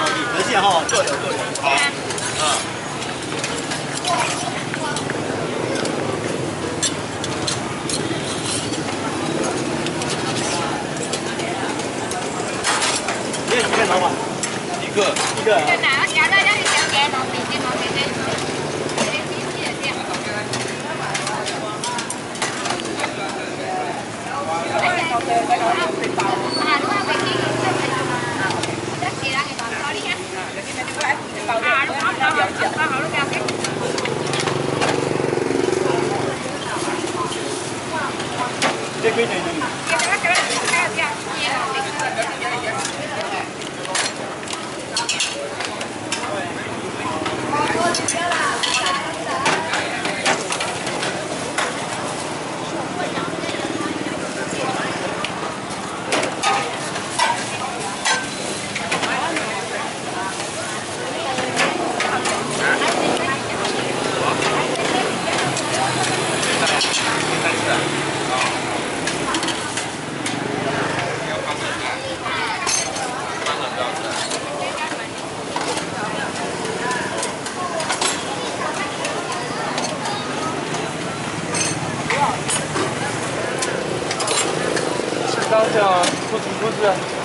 你直线哈，各有各的。好，你要几个老板？一个。一个。一个哪？我夹到要你小姐弄面筋，弄面筋。这可以点点。当下不是。